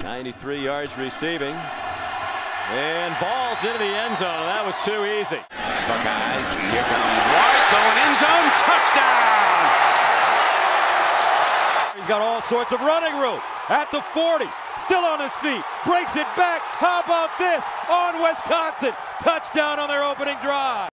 93 yards receiving. And balls into the end zone. That was too easy. Buckeyes, here comes White, going end zone, touchdown! He's got all sorts of running room. At the 40, still on his feet, breaks it back. How about this? On Wisconsin, touchdown on their opening drive.